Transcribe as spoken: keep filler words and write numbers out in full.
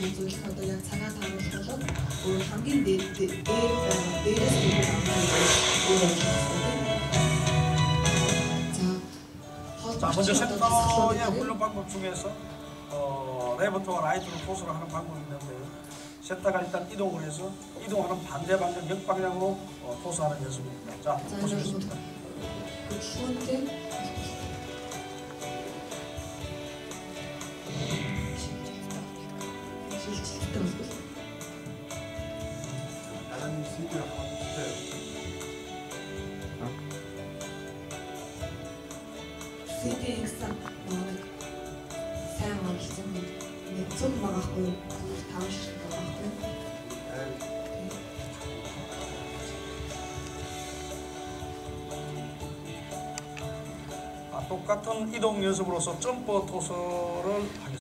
үзүүлэх одоо яг цагаан таврал болоод өөр хамгийн дээд дээр байгаа дээрээс нь өөр 자, 먼저 센터의 훈련 방법 중에서 어, 레버터와 라이트로 토스를 하는 방법이 있는데요. 센터가 일단 이동을 해서 이동하는 반대 방향, 역방향으로 어, 토스하는 연습입니다. 자, 보시겠습니다. 나는 스위트를 하고 싶어요. 스위트ийн гэсэн нэг сайн амжилсан нэг зөв магахгүй таван шиг байхгүй. 아, 똑같은 이동 연습으로서 점프 토스를 하겠습니다.